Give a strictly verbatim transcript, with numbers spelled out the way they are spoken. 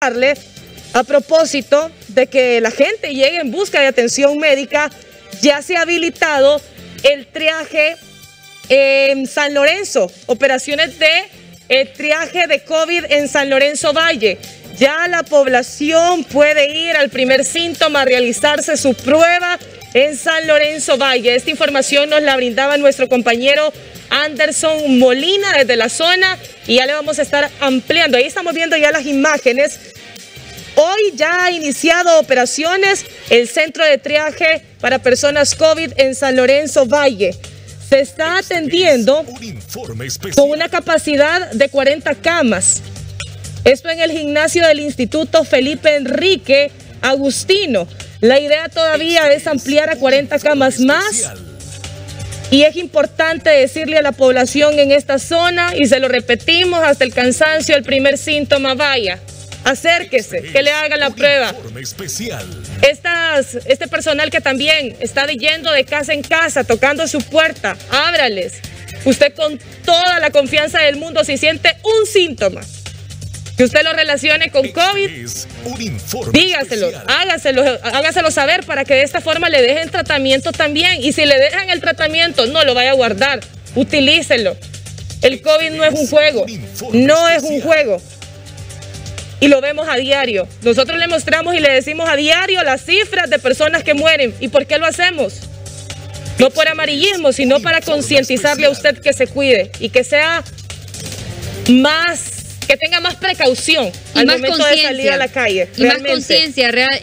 comentarle a propósito de que la gente llegue en busca de atención médica. Ya se ha habilitado el triaje en San Lorenzo, operaciones de el triaje de COVID en San Lorenzo Valle. Ya la población puede ir al primer síntoma a realizarse su prueba en San Lorenzo Valle. Esta información nos la brindaba nuestro compañero Anderson Molina desde la zona y ya le vamos a estar ampliando. Ahí estamos viendo ya las imágenes. Hoy ya ha iniciado operaciones el centro de triaje para personas COVID en San Lorenzo Valle. Se está atendiendo con una capacidad de cuarenta camas. Esto en el gimnasio del Instituto Felipe Enrique Agustino. La idea todavía es ampliar a cuarenta camas más. Y es importante decirle a la población en esta zona, y se lo repetimos hasta el cansancio, el primer síntoma, vaya, acérquese, que le hagan la prueba. Estas, este personal que también está yendo de casa en casa, tocando su puerta, ábrales. Usted con toda la confianza del mundo, si siente un síntoma, que usted lo relacione con COVID, dígaselo, hágaselo, hágaselo saber para que de esta forma le dejen tratamiento también. Y si le dejan el tratamiento, no lo vaya a guardar, utilícelo. El COVID no es un juego, no es un juego. Y lo vemos a diario. Nosotros le mostramos y le decimos a diario las cifras de personas que mueren. ¿Y por qué lo hacemos? No por amarillismo, sino para concientizarle a usted que se cuide y que sea más... que tenga más precaución y al más momento de salir a la calle. Y realmente. Más conciencia real.